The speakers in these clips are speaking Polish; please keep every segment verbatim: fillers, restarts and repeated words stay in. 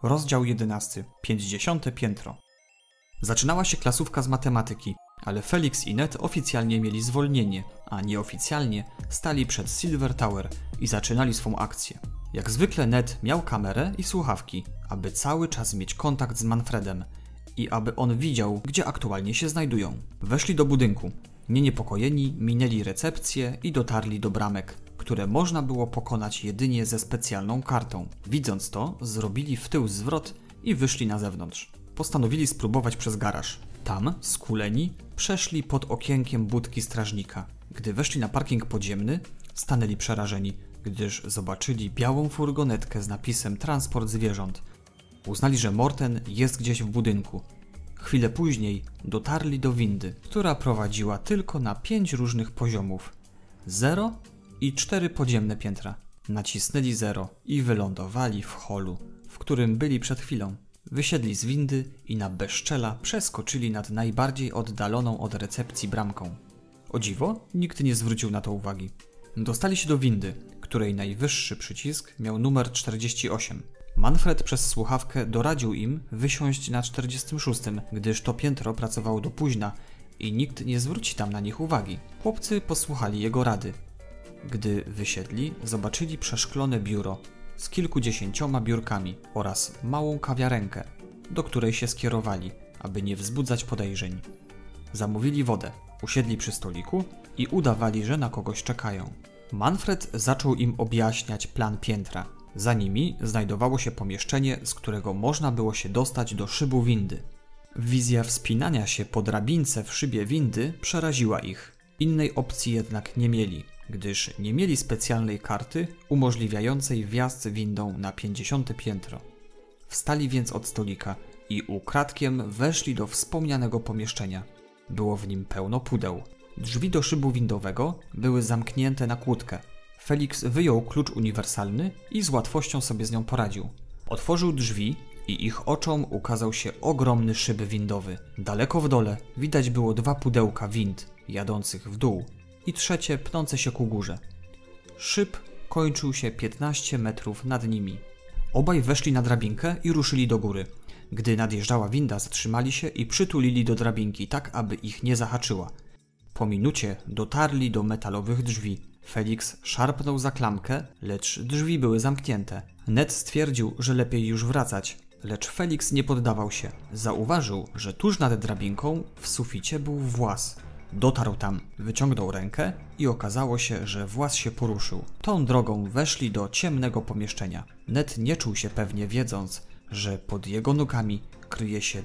Rozdział jedenasty. pięćdziesiąte piętro. Zaczynała się klasówka z matematyki, ale Felix i Ned oficjalnie mieli zwolnienie, a nieoficjalnie stali przed Silver Tower i zaczynali swą akcję. Jak zwykle Ned miał kamerę i słuchawki, aby cały czas mieć kontakt z Manfredem i aby on widział, gdzie aktualnie się znajdują. Weszli do budynku. Nieniepokojeni minęli recepcję i dotarli do bramek, które można było pokonać jedynie ze specjalną kartą. Widząc to, zrobili w tył zwrot i wyszli na zewnątrz. Postanowili spróbować przez garaż. Tam, skuleni, przeszli pod okienkiem budki strażnika. Gdy weszli na parking podziemny, stanęli przerażeni, gdyż zobaczyli białą furgonetkę z napisem Transport zwierząt. Uznali, że Morten jest gdzieś w budynku. Chwilę później dotarli do windy, która prowadziła tylko na pięć różnych poziomów. Zero i cztery podziemne piętra. Nacisnęli zero i wylądowali w holu, w którym byli przed chwilą. Wysiedli z windy i na bezczela przeskoczyli nad najbardziej oddaloną od recepcji bramką. O dziwo, nikt nie zwrócił na to uwagi. Dostali się do windy, której najwyższy przycisk miał numer czterdzieści osiem. Manfred przez słuchawkę doradził im wysiąść na czterdziestym szóstym, gdyż to piętro pracowało do późna i nikt nie zwróci tam na nich uwagi. Chłopcy posłuchali jego rady. Gdy wysiedli, zobaczyli przeszklone biuro z kilkudziesięcioma biurkami oraz małą kawiarenkę, do której się skierowali, aby nie wzbudzać podejrzeń. Zamówili wodę, usiedli przy stoliku i udawali, że na kogoś czekają. Manfred zaczął im objaśniać plan piętra. Za nimi znajdowało się pomieszczenie, z którego można było się dostać do szybu windy. Wizja wspinania się po drabince w szybie windy przeraziła ich. Innej opcji jednak nie mieli, gdyż nie mieli specjalnej karty umożliwiającej wjazd windą na pięćdziesiąte piętro. Wstali więc od stolika i ukradkiem weszli do wspomnianego pomieszczenia. Było w nim pełno pudeł. Drzwi do szybu windowego były zamknięte na kłódkę. Felix wyjął klucz uniwersalny i z łatwością sobie z nią poradził. Otworzył drzwi i ich oczom ukazał się ogromny szyb windowy. Daleko w dole widać było dwa pudełka wind jadących w dół i trzecie pnące się ku górze. Szyb kończył się piętnaście metrów nad nimi. Obaj weszli na drabinkę i ruszyli do góry. Gdy nadjeżdżała winda, zatrzymali się i przytulili do drabinki tak, aby ich nie zahaczyła. Po minucie dotarli do metalowych drzwi. Felix szarpnął za klamkę, lecz drzwi były zamknięte. Ned stwierdził, że lepiej już wracać, lecz Felix nie poddawał się. Zauważył, że tuż nad drabinką w suficie był włas. Dotarł tam, wyciągnął rękę i okazało się, że włas się poruszył. Tą drogą weszli do ciemnego pomieszczenia. Ned nie czuł się pewnie, wiedząc, że pod jego nogami kryje się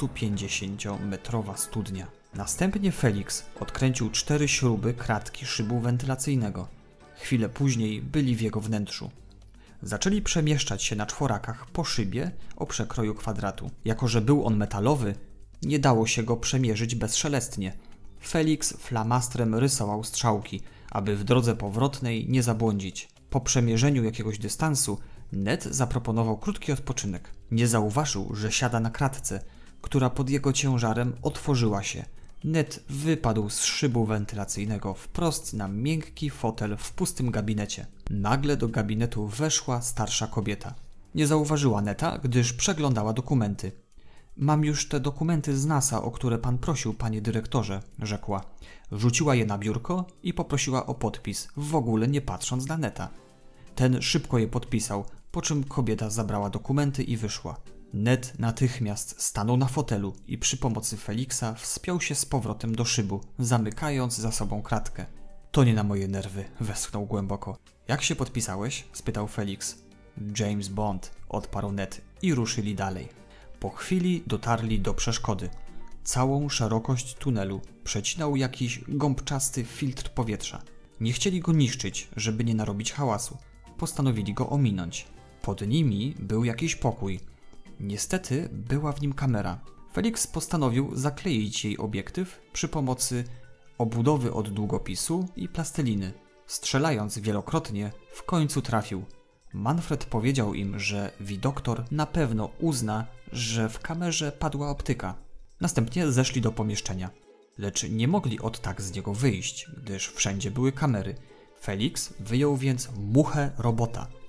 dwustupięćdziesięciometrowa studnia. Następnie Felix odkręcił cztery śruby kratki szybu wentylacyjnego. Chwilę później byli w jego wnętrzu. Zaczęli przemieszczać się na czworakach po szybie o przekroju kwadratu. Jako że był on metalowy, nie dało się go przemierzyć bezszelestnie. Felix flamastrem rysował strzałki, aby w drodze powrotnej nie zabłądzić. Po przemierzeniu jakiegoś dystansu Ned zaproponował krótki odpoczynek. Nie zauważył, że siada na kratce, która pod jego ciężarem otworzyła się. Ned wypadł z szybu wentylacyjnego wprost na miękki fotel w pustym gabinecie. Nagle do gabinetu weszła starsza kobieta. Nie zauważyła Neta, gdyż przeglądała dokumenty. Mam już te dokumenty z NASA, o które pan prosił, panie dyrektorze, rzekła. Rzuciła je na biurko i poprosiła o podpis, w ogóle nie patrząc na Neta. Ten szybko je podpisał, po czym kobieta zabrała dokumenty i wyszła. Ned natychmiast stanął na fotelu i przy pomocy Felixa wspiął się z powrotem do szybu, zamykając za sobą kratkę. To nie na moje nerwy, westchnął głęboko. Jak się podpisałeś? Spytał Felix. James Bond, odparł Ned i ruszyli dalej. Po chwili dotarli do przeszkody. Całą szerokość tunelu przecinał jakiś gąbczasty filtr powietrza. Nie chcieli go niszczyć, żeby nie narobić hałasu. Postanowili go ominąć. Pod nimi był jakiś pokój. Niestety była w nim kamera. Felix postanowił zakleić jej obiektyw przy pomocy obudowy od długopisu i plasteliny. Strzelając wielokrotnie, w końcu trafił. Manfred powiedział im, że widoktor na pewno uzna, że w kamerze padła optyka. Następnie zeszli do pomieszczenia. Lecz nie mogli od tak z niego wyjść, gdyż wszędzie były kamery. Felix wyjął więc muchę robota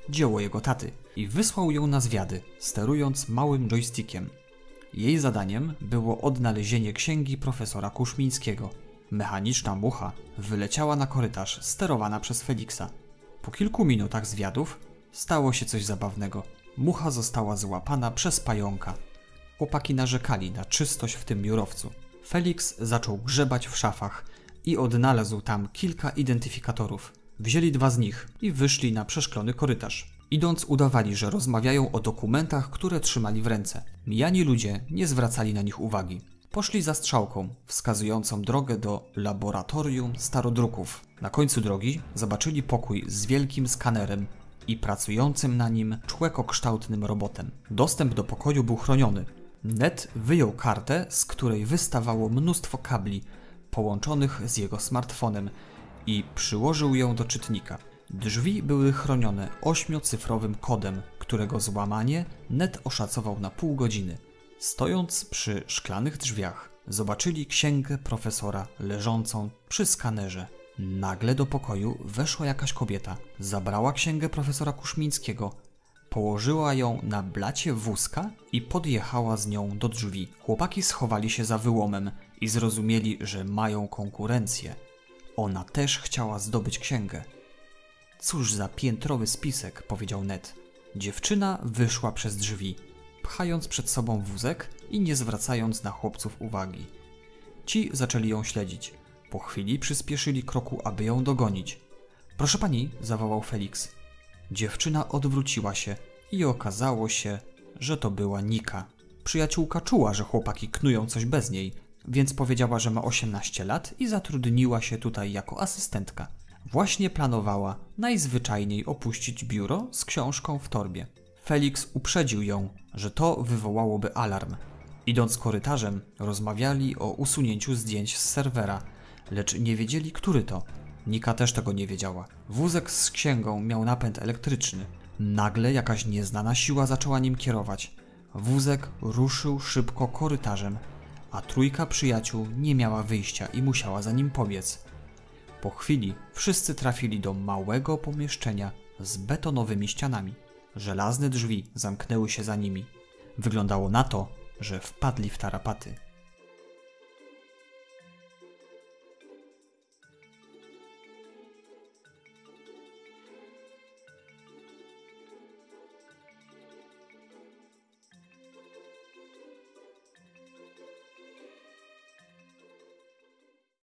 dzieło jego taty, i wysłał ją na zwiady, sterując małym joystickiem. Jej zadaniem było odnalezienie księgi profesora Kuszmińskiego. Mechaniczna mucha wyleciała na korytarz, sterowana przez Feliksa. Po kilku minutach zwiadów stało się coś zabawnego. Mucha została złapana przez pająka. Chłopaki narzekali na czystość w tym biurowcu. Feliks zaczął grzebać w szafach i odnalazł tam kilka identyfikatorów. Wzięli dwa z nich i wyszli na przeszklony korytarz. Idąc, udawali, że rozmawiają o dokumentach, które trzymali w ręce. Mijani ludzie nie zwracali na nich uwagi. Poszli za strzałką, wskazującą drogę do laboratorium starodruków. Na końcu drogi zobaczyli pokój z wielkim skanerem i pracującym na nim człekokształtnym robotem. Dostęp do pokoju był chroniony. Ned wyjął kartę, z której wystawało mnóstwo kabli połączonych z jego smartfonem i przyłożył ją do czytnika. Drzwi były chronione ośmiocyfrowym kodem, którego złamanie Ned oszacował na pół godziny. Stojąc przy szklanych drzwiach, zobaczyli księgę profesora leżącą przy skanerze. Nagle do pokoju weszła jakaś kobieta, zabrała księgę profesora Kuszmińskiego, położyła ją na blacie wózka i podjechała z nią do drzwi. Chłopaki schowali się za wyłomem i zrozumieli, że mają konkurencję. Ona też chciała zdobyć księgę. Cóż za piętrowy spisek, powiedział Ned. Dziewczyna wyszła przez drzwi, pchając przed sobą wózek i nie zwracając na chłopców uwagi. Ci zaczęli ją śledzić. Po chwili przyspieszyli kroku, aby ją dogonić. Proszę pani, zawołał Feliks. Dziewczyna odwróciła się i okazało się, że to była Nika. Przyjaciółka czuła, że chłopaki knują coś bez niej, więc powiedziała, że ma osiemnaście lat i zatrudniła się tutaj jako asystentka. Właśnie planowała najzwyczajniej opuścić biuro z książką w torbie. Feliks uprzedził ją, że to wywołałoby alarm. Idąc korytarzem, rozmawiali o usunięciu zdjęć z serwera, lecz nie wiedzieli, który to. Nika też tego nie wiedziała. Wózek z księgą miał napęd elektryczny. Nagle jakaś nieznana siła zaczęła nim kierować. Wózek ruszył szybko korytarzem, a trójka przyjaciół nie miała wyjścia i musiała za nim pobiec. Po chwili wszyscy trafili do małego pomieszczenia z betonowymi ścianami. Żelazne drzwi zamknęły się za nimi. Wyglądało na to, że wpadli w tarapaty.